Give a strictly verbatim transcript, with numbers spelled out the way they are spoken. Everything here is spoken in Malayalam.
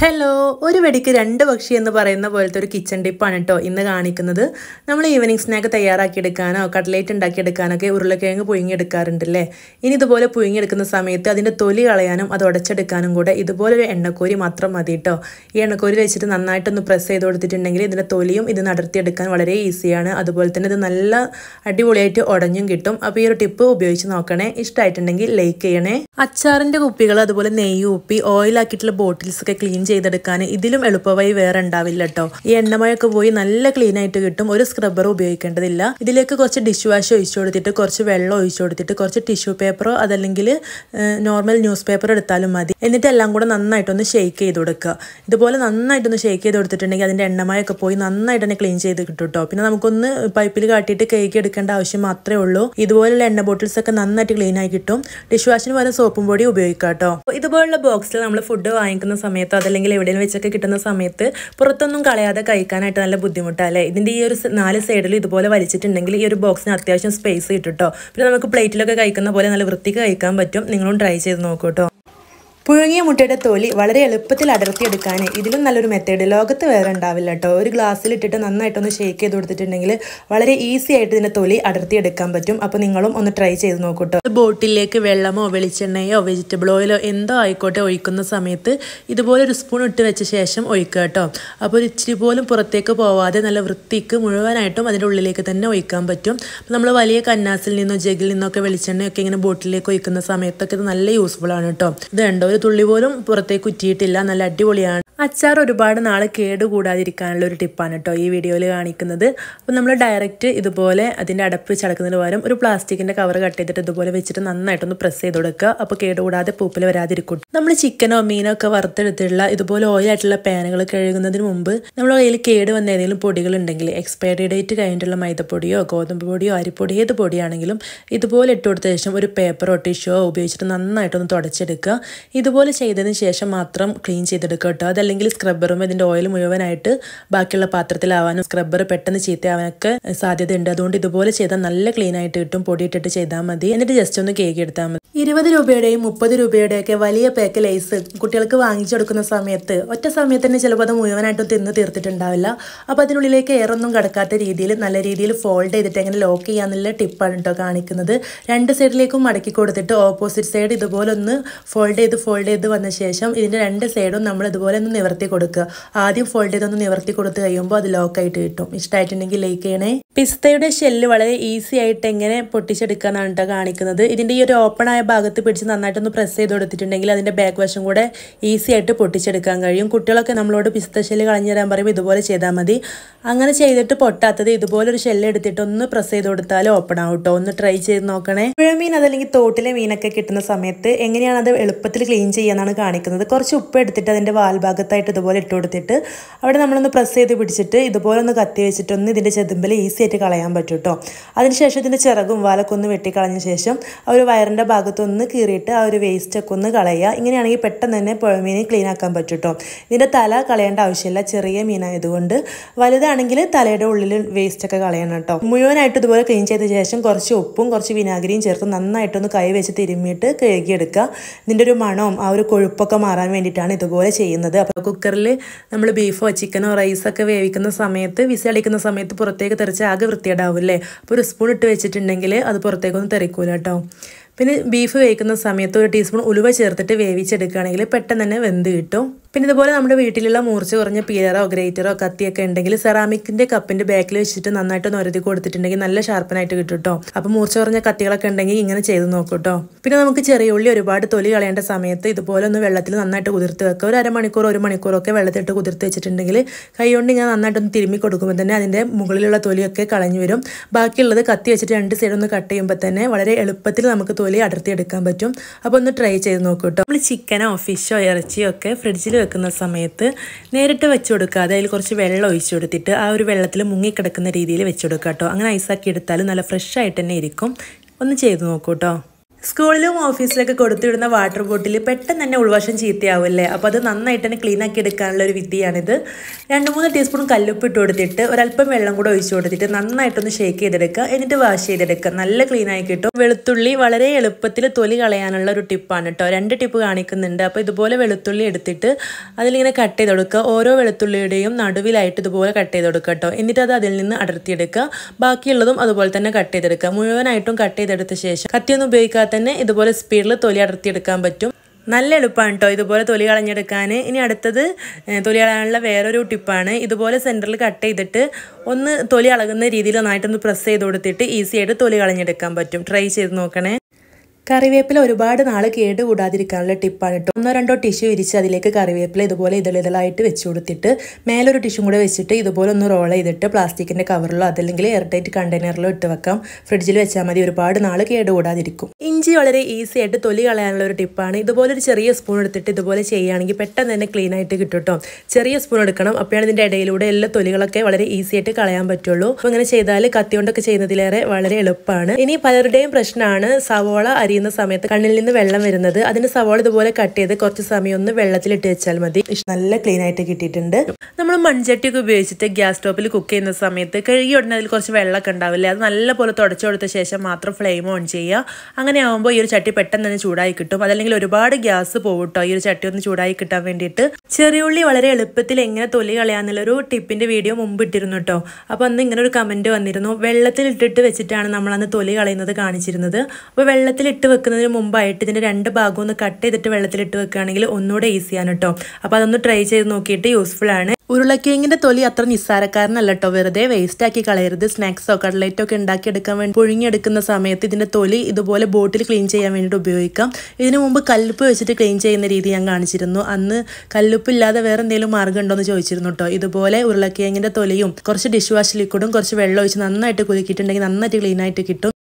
ഹലോ, ഒരു വെടിക്ക് രണ്ട് പക്ഷി എന്ന് പറയുന്ന പോലത്തെ ഒരു കിച്ചൺ ടിപ്പാണ് കേട്ടോ ഇന്ന് കാണിക്കുന്നത്. നമ്മൾ ഈവനിങ് സ്നാക്ക് തയ്യാറാക്കിയെടുക്കാനോ കട്ട്ലേറ്റ് ഉണ്ടാക്കിയെടുക്കാനൊക്കെ ഉരുളക്കിഴങ്ങ് പുഴുങ്ങിയെടുക്കാറുണ്ടല്ലേ. ഇനി ഇതുപോലെ പുഴുങ്ങിയെടുക്കുന്ന സമയത്ത് അതിൻ്റെ തൊലി കളയാനും അത് ഉടച്ചെടുക്കാനും കൂടെ ഇതുപോലൊരു എണ്ണക്കോരി മാത്രം മതി കേട്ടോ. ഈ എണ്ണക്കോരി വെച്ചിട്ട് നന്നായിട്ടൊന്ന് പ്രസ് ചെയ്ത് കൊടുത്തിട്ടുണ്ടെങ്കിൽ ഇതിൻ്റെ തൊലിയും ഇത് നടത്തിയെടുക്കാൻ വളരെ ഈസിയാണ്. അതുപോലെ തന്നെ ഇത് നല്ല അടിപൊളിയായിട്ട് ഉടഞ്ഞും കിട്ടും. അപ്പോൾ ഈ ഒരു ടിപ്പ് ഉപയോഗിച്ച് നോക്കണേ. ഇഷ്ടമായിട്ടുണ്ടെങ്കിൽ ലൈക്ക് ചെയ്യണേ. അച്ചാറിൻ്റെ കുപ്പികൾ അതുപോലെ നെയ്യ് കുപ്പി ഓയിലാക്കിയിട്ടുള്ള ബോട്ടിൽസ് ഒക്കെ ക്ലീൻ ചെയ്തെടുക്കാൻ ഇതിലും എളുപ്പമായി വേറെ ഉണ്ടാവില്ല കേട്ടോ. ഈ എണ്ണമയൊക്കെ പോയി നല്ല ക്ലീൻ ആയിട്ട് കിട്ടും. ഒരു സ്ക്രബ്ബർ ഉപയോഗിക്കേണ്ടതില്ല. ഇതിലേക്ക് കുറച്ച് ഡിഷ് വാഷ് ഒഴിച്ചു കൊടുത്തിട്ട് കുറച്ച് വെള്ളം ഒഴിച്ചു കൊടുത്തിട്ട് കുറച്ച് ടിഷ്യൂ പേപ്പറോ അതല്ലെങ്കിൽ നോർമൽ ന്യൂസ് പേപ്പർ എടുത്താലും മതി. എന്നിട്ട് എല്ലാം കൂടെ നന്നായിട്ടൊന്ന് ഷെയ്ക്ക് ചെയ്ത് കൊടുക്കുക. ഇതുപോലെ നന്നായിട്ടൊന്ന് ഷെയ്ക്ക് ചെയ്ത് കൊടുത്തിട്ടുണ്ടെങ്കിൽ അതിൻ്റെ എണ്ണമയൊക്കെ പോയി നന്നായിട്ട് തന്നെ ക്ലീൻ ചെയ്ത് കിട്ടും കേട്ടോ. പിന്നെ നമുക്കൊന്ന് പൈപ്പിൽ കാട്ടിയിട്ട് കേക്ക് എടുക്കേണ്ട ആവശ്യം മാത്രമേ ഉള്ളൂ. ഇതുപോലുള്ള എണ്ണ ബോട്ടിൽസ് ഒക്കെ നന്നായിട്ട് ക്ലീൻ ആയി കിട്ടും. ഡിഷ് വാഷിന് പകരം സോപ്പും പൊടി ഉപയോഗിക്കാം കേട്ടോ. ഇതുപോലുള്ള ബോക്സിൽ നമ്മൾ ഫുഡ് വാങ്ങിക്കുന്ന സമയത്ത് അതല്ലെങ്കിൽ എവിടെയും വെച്ചൊക്കെ കിട്ടുന്ന സമയത്ത് പുറത്തൊന്നും കളയാതെ കഴിക്കാനായിട്ട് നല്ല ബുദ്ധിമുട്ടല്ലേ. ഇതിൻ്റെ ഈ ഒരു നാല് സൈഡിൽ ഇതുപോലെ വലിച്ചിട്ടുണ്ടെങ്കിൽ ഈ ഒരു ബോക്സിന് അത്യാവശ്യം സ്പേസ് കിട്ടും കേട്ടോ. പിന്നെ നമുക്ക് പ്ലേറ്റിലൊക്കെ കഴിക്കുന്ന പോലെ നല്ല വൃത്തിക്ക് കഴിക്കാൻ പറ്റും. നിങ്ങളും ട്രൈ ചെയ്ത് നോക്കൂ കേട്ടോ. പുഴുങ്ങിയ മുട്ടയുടെ തൊലി വളരെ എളുപ്പത്തിൽ അടർത്തിയെടുക്കാൻ ഇതിലും നല്ലൊരു മെത്തേഡ് ലോകത്ത് വേറെ ഉണ്ടാവില്ല കേട്ടോ. ഒരു ഗ്ലാസ്സിലിട്ടിട്ട് നന്നായിട്ടൊന്ന് ഷേക്ക് ചെയ്ത് കൊടുത്തിട്ടുണ്ടെങ്കിൽ വളരെ ഈസി ആയിട്ട് ഇതിൻ്റെ തൊലി അടർത്തിയെടുക്കാൻ പറ്റും. അപ്പോൾ നിങ്ങളും ഒന്ന് ട്രൈ ചെയ്ത് നോക്കൂ കേട്ടോ. ബോട്ടിലേക്ക് വെള്ളമോ വെളിച്ചെണ്ണയോ വെജിറ്റബിൾ ഓയിലോ എന്തോ ആയിക്കോട്ടെ ഒഴിക്കുന്ന സമയത്ത് ഇതുപോലെ ഒരു സ്പൂൺ ഇട്ട് വെച്ച ശേഷം ഒഴിക്കുക കേട്ടോ. അപ്പോൾ ഒരു ഇച്ചിരി പോലും പുറത്തേക്ക് പോവാതെ നല്ല വൃത്തിക്ക് മുഴുവനായിട്ടും അതിൻ്റെ ഉള്ളിലേക്ക് തന്നെ ഒഴിക്കാൻ പറ്റും. നമ്മൾ വലിയ കന്നാസിൽ നിന്നോ ജഗിൽ നിന്നൊക്കെ വെളിച്ചെണ്ണയൊക്കെ ഇങ്ങനെ ബോട്ടിലേക്ക് ഒഴിക്കുന്ന സമയത്തൊക്കെ ഇത് നല്ല യൂസ്ഫുൾ ആണ് കേട്ടോ. ഇത് ഉണ്ടോ ഒരു തുള്ളി പോലും പുറത്തേക്ക് ഉറ്റിയിട്ടില്ല. നല്ല അടിപൊളിയാണ്. അച്ചാർ ഒരുപാട് നാൾ കേടുകൂടാതിരിക്കാനുള്ള ഒരു ടിപ്പാണ് കേട്ടോ ഈ വീഡിയോയിൽ കാണിക്കുന്നത്. അപ്പോൾ നമ്മൾ ഡയറക്റ്റ് ഇതുപോലെ അതിൻ്റെ അടപ്പ് വെച്ച് അടക്കുന്നതിന് പകരം ഒരു പ്ലാസ്റ്റിക്കിൻ്റെ കവർ കട്ട് ചെയ്തിട്ട് ഇതുപോലെ വെച്ചിട്ട് നന്നായിട്ടൊന്ന് പ്രസ് ചെയ്ത് കൊടുക്കുക. അപ്പോൾ കേടുകൂടാതെ പൂപ്പിൽ വരാതിരിക്കും. നമ്മൾ ചിക്കനോ മീനോ ഒക്കെ വറുത്തെടുത്തിട്ടുള്ള ഇതുപോലെ ഓയിലായിട്ടുള്ള പാനുകൾ കഴുകുന്നതിന് മുമ്പ് നമ്മുടെ കയ്യിൽ കേട് വന്ന ഏതെങ്കിലും പൊടികൾ ഉണ്ടെങ്കിൽ എക്സ്പയറി ഡേറ്റ് കഴിഞ്ഞിട്ടുള്ള മൈദപ്പൊടിയോ ഗോതമ്പ് പൊടിയോ അരിപ്പൊടി ഏത് പൊടിയാണെങ്കിലും ഇതുപോലെ ഇട്ട് കൊടുത്ത ശേഷം ഒരു പേപ്പറോ ടിഷ്യോ ഉപയോഗിച്ചിട്ട് നന്നായിട്ടൊന്ന് തുടച്ചെടുക്കുക. ഇതുപോലെ ചെയ്തതിന് ശേഷം മാത്രം ക്ലീൻ ചെയ്തെടുക്കുക കേട്ടോ. അതല്ലെങ്കിൽ സ്ക്രബ്ബറും ഇതിൻ്റെ ഓയിൽ മുഴുവനായിട്ട് ബാക്കിയുള്ള പാത്രത്തിലാവാനും സ്ക്രബ്ബർ പെട്ടെന്ന് ചീത്തയാവാനൊക്കെ സാധ്യതയുണ്ട്. അതുകൊണ്ട് ഇതുപോലെ ചെയ്താൽ നല്ല ക്ലീൻ ആയിട്ട് കിട്ടും. പൊടിയിട്ടിട്ട് ചെയ്താൽ മതി. എന്നിട്ട് ജസ്റ്റ് ഒന്ന് കേക്ക് എടുത്താൽ മതി. ഇരുപത് രൂപയുടെയും മുപ്പത് രൂപയുടെയൊക്കെ വലിയ പാക്ക് ലൈസ് കുട്ടികൾക്ക് വാങ്ങിച്ചു കൊടുക്കുന്ന സമയത്ത് ഒറ്റ സമയത്ത് തന്നെ ചിലപ്പോൾ അത് മുഴുവനായിട്ടും തിന്ന് തീർത്തിട്ടുണ്ടാവില്ല. അപ്പോൾ അതിനുള്ളിലേക്ക് എയറൊന്നും കടക്കാത്ത രീതിയിൽ നല്ല രീതിയിൽ ഫോൾഡ് ചെയ്തിട്ട് എങ്ങനെ ലോക്ക് ചെയ്യാന്നുള്ള ടിപ്പാണ് കേട്ടോ കാണിക്കുന്നത്. രണ്ട് സൈഡിലേക്കും മടക്കി കൊടുത്തിട്ട് ഓപ്പോസിറ്റ് സൈഡ് ഇതുപോലെ ഒന്ന് ഫോൾഡ് ചെയ്ത് ഫോൾഡ് ചെയ്ത് വന്ന ശേഷം ഇതിൻ്റെ രണ്ട് സൈഡും നമ്മൾ ഇതുപോലെ ഒന്ന് നിവർത്തി കൊടുക്കുക. ആദ്യം ഫോൾഡ് ചെയ്തൊന്ന് നിവർത്തി കൊടുത്ത് കഴിയുമ്പോൾ അത് ലോക്കായിട്ട് കിട്ടും. ഇഷ്ടമായിട്ടുണ്ടെങ്കിൽ ലൈക്ക് ചെയ്യണേ. പിസ്തയുടെ ഷെല്ല് വളരെ ഈസി ആയിട്ട് എങ്ങനെ പൊട്ടിച്ചെടുക്കാന്നാണ് കേട്ടോ കാണിക്കുന്നത്. ഇതിൻ്റെ ഈ ഒരു ഓപ്പൺ ആയ ഭാഗത്ത് പിടിച്ച് നന്നായിട്ടൊന്ന് പ്രസ് ചെയ്ത് കൊടുത്തിട്ടുണ്ടെങ്കിൽ അതിൻ്റെ ബാക്ക് വശം കൂടെ ഈസി ആയിട്ട് പൊട്ടിച്ചെടുക്കാൻ കഴിയും. കുട്ടികളൊക്കെ നമ്മളോട് പിസ്ത ഷെല്ല് കളഞ്ഞു തരാൻ പറയുമ്പോൾ ഇതുപോലെ ചെയ്താൽ മതി. അങ്ങനെ ചെയ്തിട്ട് പൊട്ടാത്തത് ഇതുപോലൊരു ഷെല്ല് എടുത്തിട്ട് ഒന്ന് പ്രസ് ചെയ്ത് കൊടുത്താൽ ഓപ്പൺ ആവും കേട്ടോ. ഒന്ന് ട്രൈ ചെയ്ത് നോക്കണേ. പുഴമീൻ അതല്ലെങ്കിൽ തോട്ടിലെ മീനൊക്കെ കിട്ടുന്ന സമയത്ത് എങ്ങനെയാണ് അത് എളുപ്പത്തിൽ ക്ലീൻ ചെയ്യാന്നാണ് കാണിക്കുന്നത്. കുറച്ച് ഉപ്പ് എടുത്തിട്ട് അതിൻ്റെ വാൽഭാഗത്തായിട്ട് ഇതുപോലെ ഇട്ട് കൊടുത്തിട്ട് അവിടെ നമ്മളൊന്ന് പ്രസ് ചെയ്ത് പിടിച്ചിട്ട് ഇതുപോലെ ഒന്ന് കത്തി വെച്ചിട്ടൊന്ന് ഇതിൻ്റെ ചെതുമ്പൽ ഈസി ആയിട്ട് കളയാൻ പറ്റും കേട്ടോ. അതിനുശേഷം ഇതിൻ്റെ ചിറകും വാലൊക്കെ ഒന്ന് വെട്ടിക്കളഞ്ഞ ശേഷം ആ ഒരു വയറിൻ്റെ ഭാഗത്തൊന്ന് കീറിയിട്ട് ആ ഒരു വേസ്റ്റൊക്കെ ഒന്ന് കളയുക. ഇങ്ങനെയാണെങ്കിൽ പെട്ടെന്ന് തന്നെ പുഴമീൻ ക്ലീൻ ആക്കാൻ പറ്റും കേട്ടോ. ഇതിൻ്റെ തല കളയേണ്ട ആവശ്യമില്ല, ചെറിയ മീനായതുകൊണ്ട്. വലുതാണെങ്കിൽ തലയുടെ ഉള്ളിൽ വേസ്റ്റൊക്കെ കളയണം കേട്ടോ. മുഴുവനായിട്ട് ഇതുപോലെ ക്ലീൻ ചെയ്ത ശേഷം കുറച്ച് ഉപ്പും കുറച്ച് വിനാഗിരിയും ചേർത്ത് നന്നായിട്ടൊന്ന് കൈ വെച്ച് തിരുമ്മിയിട്ട് കഴുകിയെടുക്കുക. ഇതിൻ്റെ ഒരു മണവും ആ ഒരു കൊഴുപ്പൊക്കെ മാറാൻ വേണ്ടിയിട്ടാണ് ഇതുപോലെ ചെയ്യുന്നത്. അപ്പോൾ കുക്കറിൽ നമ്മൾ ബീഫോ ചിക്കനോ റൈസൊക്കെ വേവിക്കുന്ന സമയത്ത് വിസിലടിക്കുന്ന സമയത്ത് പുറത്തേക്ക് തെറിച്ച് ആകെ വൃത്തിയേടാവില്ലേ. അപ്പോൾ ഒരു സ്പൂൺ ഇട്ട് വെച്ചിട്ടുണ്ടെങ്കിൽ അത് പുറത്തേക്കൊന്നും തെറിക്കൂല കേട്ടോ. പിന്നെ ബീഫ് വേവിക്കുന്ന സമയത്ത് ഒരു ടീസ്പൂൺ ഉലുവ ചേർത്തിട്ട് വേവിച്ചെടുക്കുകയാണെങ്കിൽ പെട്ടെന്ന് തന്നെ വെന്ത് കിട്ടും. പിന്നെ ഇതുപോലെ നമ്മുടെ വീട്ടിലുള്ള മൂർച്ച കുറഞ്ഞ പീലറോ ഗ്രേറ്ററോ കത്തിയൊക്കെ ഉണ്ടെങ്കിൽ സെറാമിക്കിൻ്റെ കപ്പിൻ്റെ ബാക്കിൽ വെച്ചിട്ട് നന്നായിട്ട് നൊരതി കൊടുത്തിട്ടുണ്ടെങ്കിൽ നല്ല ഷാർപ്പനായിട്ട് കിട്ടും കേട്ടോ. അപ്പോൾ മൂർച്ച കുറഞ്ഞ കത്തികളൊക്കെ ഉണ്ടെങ്കിൽ ഇങ്ങനെ ചെയ്ത് നോക്കും കേട്ടോ. പിന്നെ നമുക്ക് ചെറിയ ഉള്ളി ഒരുപാട് തൊലി കളയേണ്ട സമയത്ത് ഇതുപോലെ ഒന്ന് വെള്ളത്തിൽ നന്നായിട്ട് കുതിർത്ത് വെക്കുക. ഒരു അരമണിക്കൂർ ഒരു മണിക്കൂറൊക്കെ വെള്ളത്തിട്ട് കുതിർത്ത് വെച്ചിട്ടുണ്ടെങ്കിൽ കൈ കൊണ്ട് ഇങ്ങനെ നന്നായിട്ടൊന്ന് തിരുമ്മി കൊടുക്കുമ്പോൾ തന്നെ അതിൻ്റെ മുകളിലുള്ള തൊലിയൊക്കെ കളഞ്ഞു വരും. ബാക്കിയുള്ളത് കത്തി വെച്ചിട്ട് രണ്ട് സൈഡ് ഒന്ന് കട്ട് ചെയ്യുമ്പോൾ തന്നെ വളരെ എളുപ്പത്തിൽ നമുക്ക് തൊലി അടർത്തിയെടുക്കാൻ പറ്റും. അപ്പോൾ ഒന്ന് ട്രൈ ചെയ്ത് നോക്കൂ കേട്ടോ. നമ്മൾ ചിക്കനോ ഫിഷോ ഇറച്ചിയോ ഒക്കെ ഫ്രിഡ്ജിൽ വെക്കുന്ന സമയത്ത് നേരിട്ട് വെച്ച് കൊടുക്കാതെ അതിൽ കുറച്ച് വെള്ളം ഒഴിച്ചു കൊടുത്തിട്ട് ആ ഒരു വെള്ളത്തിൽ മുങ്ങിക്കിടക്കുന്ന രീതിയിൽ വെച്ച് കൊടുക്കുക കേട്ടോ. അങ്ങനെ ഐസാക്കി എടുത്താലും നല്ല ഫ്രഷ് ആയിട്ട് തന്നെ ഇരിക്കും. ഒന്ന് ചെയ്ത് നോക്കൂ കേട്ടോ. സ്കൂളിലും ഓഫീസിലൊക്കെ കൊടുത്തിടുന്ന വാട്ടർ ബോട്ടിൽ പെട്ടെന്ന് തന്നെ ഉൾവശം ചീത്തയാവില്ലേ? അപ്പോൾ അത് നന്നായിട്ട് തന്നെ ക്ലീൻ ആക്കി എടുക്കാനുള്ള ഒരു വിദ്യയാണിത്. രണ്ട് മൂന്ന് ടീസ്പൂൺ കല്ലുപ്പ് ഇട്ട് കൊടുത്തിട്ട് ഒരല്പം വെള്ളം കൂടെ ഒഴിച്ചു കൊടുത്തിട്ട് നന്നായിട്ടൊന്ന് ഷേക്ക് ചെയ്തെടുക്കുക. എന്നിട്ട് വാഷ് ചെയ്തെടുക്കുക. നല്ല ക്ലീൻ ആയി കിട്ടും. വെളുത്തുള്ളി വളരെ എളുപ്പത്തിൽ തൊലി കളയാനുള്ള ഒരു ടിപ്പാണ് കേട്ടോ. രണ്ട് ടിപ്പ് കാണിക്കുന്നുണ്ട്. അപ്പോൾ ഇതുപോലെ വെളുത്തുള്ളി എടുത്തിട്ട് അതിലിങ്ങനെ കട്ട് ചെയ്ത് കൊടുക്കുക. ഓരോ വെളുത്തുള്ളിയുടെയും നടുവിലായിട്ട് ഇതുപോലെ കട്ട് ചെയ്ത് കൊടുക്കുക കേട്ടോ. എന്നിട്ട് അത് അതിൽ നിന്ന് അടർത്തിയെടുക്കുക. ബാക്കിയുള്ളതും അതുപോലെ തന്നെ കട്ട് ചെയ്തെടുക്കുക. മുഴുവനായിട്ടും കട്ട് ചെയ്തെടുത്ത ശേഷം കത്തിയൊന്നും ഉപയോഗിക്കാതെ തന്നെ ഇതുപോലെ സ്പീഡിൽ തൊലി അടർത്തിയെടുക്കാൻ പറ്റും. നല്ല എളുപ്പമാണ് കേട്ടോ ഇതുപോലെ തൊലി കളഞ്ഞെടുക്കാൻ. ഇനി അടുത്തത് തൊലി കളയാനുള്ള വേറൊരു ടിപ്പാണ്. ഇതുപോലെ സെൻറ്ററിൽ കട്ട് ചെയ്തിട്ട് ഒന്ന് തൊലി അളകുന്ന രീതിയിൽ നന്നായിട്ടൊന്ന് പ്രസ് ചെയ്ത് കൊടുത്തിട്ട് ഈസി ആയിട്ട് തൊലി കളഞ്ഞെടുക്കാൻ പറ്റും. ട്രൈ ചെയ്ത് നോക്കണേ. കറിവേപ്പില ഒരുപാട് നാൾ കേട് കൂടാതിരിക്കാനുള്ള ടിപ്പാണ് കേട്ടോ. ഒന്നോ രണ്ടോ ടിഷ്യൂ വിരിച്ച് അതിലേക്ക് കറിവേപ്പില ഇതുപോലെ ഇതളിതളായിട്ട് വെച്ച് കൊടുത്തിട്ട് മേലൊരു ടിഷ്യൂ കൂടെ വെച്ചിട്ട് ഇതുപോലെ ഒന്ന് റോൾ ചെയ്തിട്ട് പ്ലാസ്റ്റിക്കിൻ്റെ കവറിലോ അതല്ലെങ്കിൽ എയർടൈറ്റ് കണ്ടെയ്നറിലോ ഇട്ട് വെക്കാം. ഫ്രിഡ്ജിൽ വെച്ചാൽ മതി. ഒരുപാട് നാൾ കേട് കൂടാതിരിക്കും. ഇഞ്ചി വളരെ ഈസി ആയിട്ട് തൊലി കളയാനുള്ള ഒരു ടിപ്പാണ്. ഇതുപോലെ ഒരു ചെറിയ സ്പൂൺ എടുത്തിട്ട് ഇതുപോലെ ചെയ്യുകയാണെങ്കിൽ പെട്ടെന്ന് തന്നെ ക്ലീൻ ആയിട്ട് കിട്ടും കേട്ടോ. ചെറിയ സ്പൂൺ എടുക്കണം. അപ്പോഴാണ് ഇതിൻ്റെ ഇടയിലൂടെ എല്ലാ തൊലികളൊക്കെ വളരെ ഈസി ആയിട്ട് കളയാൻ പറ്റുള്ളൂ. അപ്പോൾ ഇങ്ങനെ ചെയ്താൽ കത്തി കൊണ്ടൊക്കെ ചെയ്യുന്നതിലേറെ വളരെ എളുപ്പമാണ്. ഇനി പലരുടെയും പ്രശ്നമാണ് സവോള അരിയുന്ന സമയത്ത് കണ്ണിൽ നിന്ന് വെള്ളം വരുന്നത്. അതിന് സവോള ഇതുപോലെ കട്ട് ചെയ്ത് കുറച്ച് സമയം ഒന്ന് വെള്ളത്തിലിട്ട് വെച്ചാൽ മതി. നല്ല ക്ലീൻ ആയിട്ട് കിട്ടിയിട്ടുണ്ട്. നമ്മൾ മൺചട്ടിയൊക്കെ ഉപയോഗിച്ചിട്ട് ഗ്യാസ് സ്റ്റോപ്പിൽ കുക്ക് ചെയ്യുന്ന സമയത്ത് കഴുകി ഉടനെ അതിൽ കുറച്ച് വെള്ളമൊക്കെ ഉണ്ടാവില്ലേ? അത് നല്ലപോലെ തുടച്ചു കൊടുത്ത ശേഷം മാത്രം ഫ്ലെയിം ഓൺ ചെയ്യുക. അങ്ങനെ ആകുമ്പോൾ ഈ ഒരു ചട്ടി പെട്ടെന്ന് തന്നെ ചൂടായി കിട്ടും. അതല്ലെങ്കിൽ ഒരുപാട് ഗ്യാസ് പോകും കേട്ടോ ഈ ഒരു ചട്ടി ഒന്ന് ചൂടായി കിട്ടാൻ വേണ്ടിയിട്ട്. ചെറിയുള്ളി വളരെ എളുപ്പത്തിൽ എങ്ങനെ തൊലി കളയാന്നുള്ളൊരു ടിപ്പിന്റെ വീഡിയോ മുമ്പ് ഇട്ടിരുന്നു കേട്ടോ. അപ്പോൾ അന്ന് ഇങ്ങനെ ഒരു കമന്റ് വന്നിരുന്നു. വെള്ളത്തിൽ ഇട്ടിട്ട് വെച്ചിട്ടാണ് നമ്മൾ അന്ന് തൊലി കളയുന്നത് കാണിച്ചിരുന്നത്. അപ്പോൾ വെള്ളത്തിലിട്ട് വെക്കുന്നതിന് മുമ്പായിട്ട് ഇതിന്റെ രണ്ട് ഭാഗവും ഒന്ന് കട്ട് ചെയ്തിട്ട് വെള്ളത്തിലിട്ട് വെക്കുകയാണെങ്കിൽ ഒന്നുകൂടെ ഈസിയാണ് കേട്ടോ. അപ്പോൾ അതൊന്ന് ട്രൈ ചെയ്ത് നോക്കിയിട്ട് യൂസ്ഫുൾ ആണ്. ഉരുളക്കിഴങ്ങിന്റെ തൊലി അത്ര നിസ്സാരക്കാരനല്ല കേട്ടോ. വെറുതെ വേസ്റ്റ് ആക്കി കളയരുത്. സ്നാക്സോ കട്ട്ലേറ്റോ ഒക്കെ ഉണ്ടാക്കിയെടുക്കാൻ വേണ്ടി പുഴുങ്ങിയെടുക്കുന്ന സമയത്ത് ഇതിന്റെ തൊലി ഇതുപോലെ ബോട്ടിൽ ക്ലീൻ ചെയ്യാൻ വേണ്ടിയിട്ട് ഉപയോഗിക്കാം. ഇതിനു മുമ്പ് കല്ലുപ്പ് വെച്ചിട്ട് ക്ലീൻ ചെയ്യുന്ന രീതി ഞാൻ കാണിച്ചിരുന്നു. അന്ന് കല്ലുപ്പ് ഇല്ലാതെ വേറെ എന്തെങ്കിലും മാർഗ്ഗം ഉണ്ടോ എന്ന് ചോദിച്ചിരുന്നു കേട്ടോ. ഇതുപോലെ ഉരുളക്കിഴങ്ങിന്റെ തൊലിയും കുറച്ച് ഡിഷ് വാഷ് ലിക്വിഡും കുറച്ച് വെള്ളം ഒഴിച്ച് നന്നായിട്ട് കുലുക്കിയിട്ടുണ്ടെങ്കിൽ നന്നായിട്ട് ക്ലീൻ ആയിട്ട് കിട്ടും.